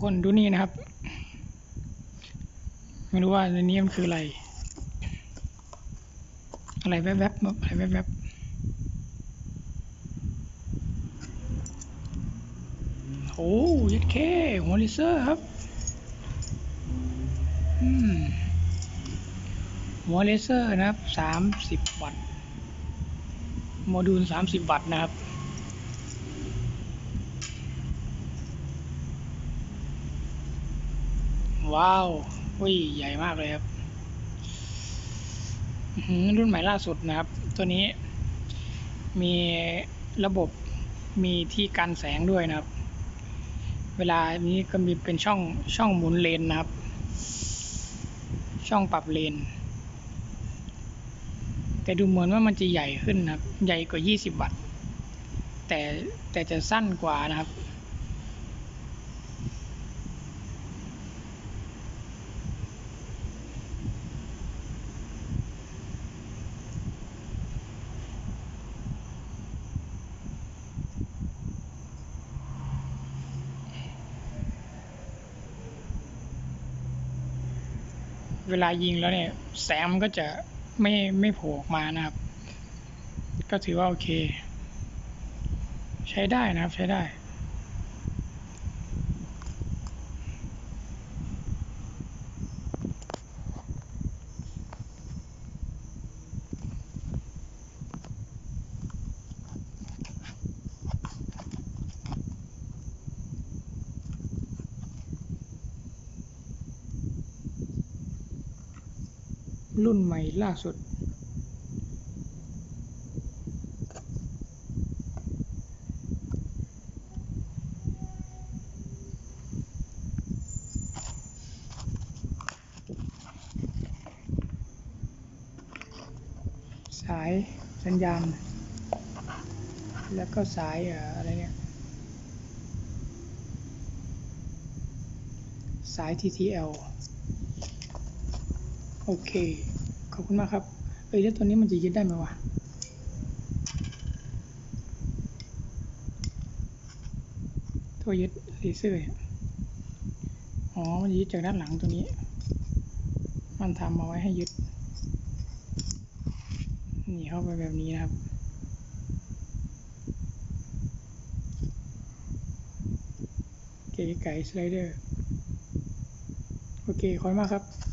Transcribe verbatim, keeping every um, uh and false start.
คนดูนี่นะครับไม่รู้ว่าในนี้มันคืออะไรอะไรแวบๆอะไรแวบๆโอ้ยัดแค่หัวเลเซอร์ครับอืมหัวเลเซอร์นะครับสามสิบวัตต์โมดูลสามสิบวัตต์นะครับว้าววิ่งใหญ่มากเลยครับรุ่นใหม่ล่าสุดนะครับตัวนี้มีระบบมีที่กันแสงด้วยนะครับเวลานี้ก็มีเป็นช่องช่องหมุนเลนนะครับช่องปรับเลนแต่ดูเหมือนว่ามันจะใหญ่ขึ้นนะครับใหญ่กว่ายี่สิบวัตต์แต่แต่จะสั้นกว่านะครับเวลายิงแล้วเนี่ยแสงมันก็จะไม่ไม่โผล่ออกมานะครับก็ถือว่าโอเคใช้ได้นะครับใช้ได้รุ่นใหม่ล่าสุดสายสัญญาณแล้วก็สายอะไรเนี่ยสาย ที ที แอล โอเคขอบคุณมากครับเอ้ยแล้วตัวนี้มันจะยึดได้ไหมวะตัวยึดเลเซอร์อ๋อมันยึดจากด้านหลังตัวนี้มันทำมาไว้ให้ยึดนี่เข้าไปแบบนี้นะครับเก๋ไก่สไลเดอร์โอเคขอบคุณมากครับ